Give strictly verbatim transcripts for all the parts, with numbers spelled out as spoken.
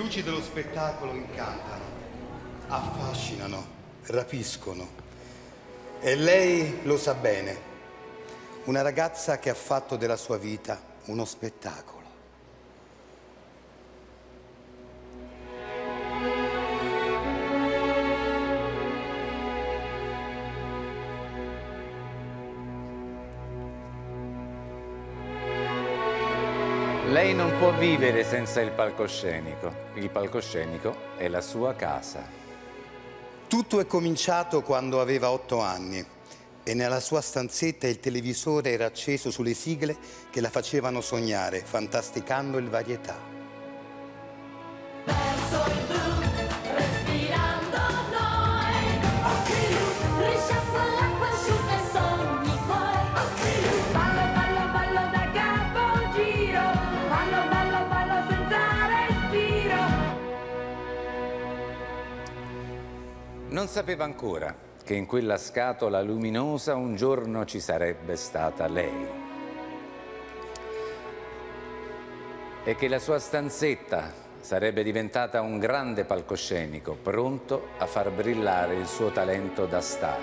luci dello spettacolo incantano, affascinano, rapiscono. E lei lo sa bene. Una ragazza che ha fatto della sua vita uno spettacolo. Lei non può vivere senza il palcoscenico. Il palcoscenico è la sua casa. Tutto è cominciato quando aveva otto anni e nella sua stanzetta il televisore era acceso sulle sigle che la facevano sognare, fantasticando il varietà. Verso il blu, respirando noi. Occhi blu, risciacqua l'acqua, asciutta i sogni tuoi. Occhi blu, ballo, ballo, ballo da capogiro. Ballo, ballo, ballo senza respiro. Non sapeva ancora che in quella scatola luminosa un giorno ci sarebbe stata lei. E che la sua stanzetta sarebbe diventata un grande palcoscenico, pronto a far brillare il suo talento da star.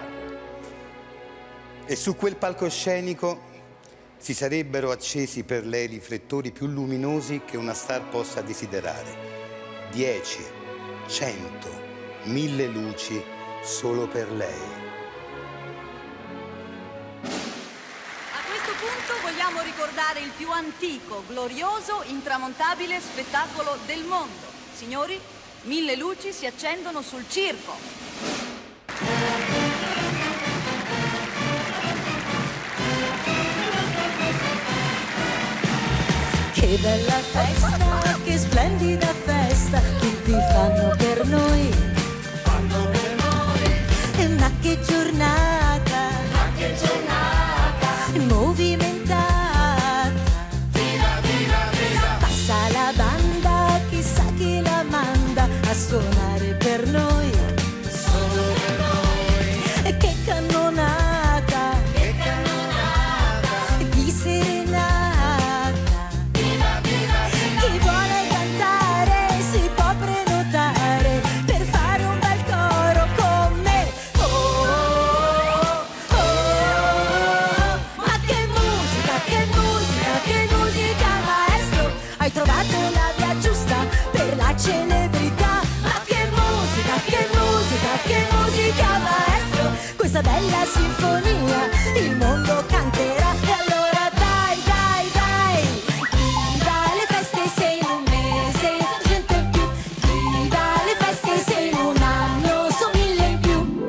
E su quel palcoscenico si sarebbero accesi per lei riflettori più luminosi che una star possa desiderare. Dieci, cento, mille luci solo per lei. A questo punto vogliamo ricordare il più antico, glorioso, intramontabile spettacolo del mondo. Signori, mille luci si accendono sul circo. Che bella festa, che splendida festa, tutti fanno per noi. Ma che giornata, Ma che giornata, movimentata. viva, viva, viva. Passa la banda, chissà chi la manda a suonare per noi. Solo per noi. E che cannonata, Che cannonata, di serenata. viva, viva, viva. Chi vuole cantare si può prenotare per fare un bel coro con me. Oh, oh, oh, oh. Ma che musica, che musica, che musica, maestro. Hai trovato la via giusta per la celebrità. Ma che musica, che musica, che musica, maestro. Questa bella sinfonia il mondo canterà. E allora dai, dai, dai. Viva le feste se in un mese gente in più. Viva le feste se in un anno sono mille in più.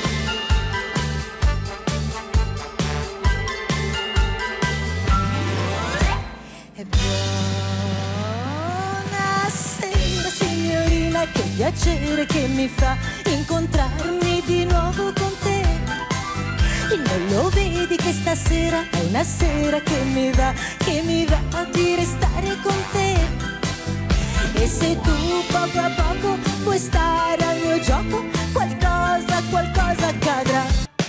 E buonasera signorina, che piacere che mi fa incontrarmi di nuovo con te. E non lo vedi che stasera è una sera che mi va, che mi va di restare con te. E se tu poco a poco puoi stare al mio gioco, qualcosa, qualcosa accadrà.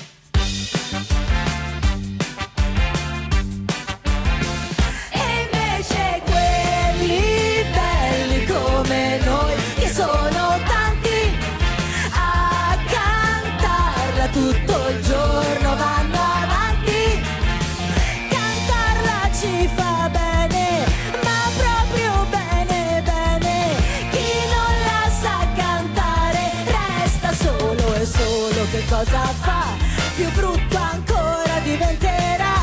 E invece quelli belli come noi, che sono tanti, a cantarla tutto il giorno vanno avanti. Cantarla ci fa bene, ma proprio bene, bene. Chi non la sa cantare resta solo e solo che cosa fa? Più brutto ancora diventerà.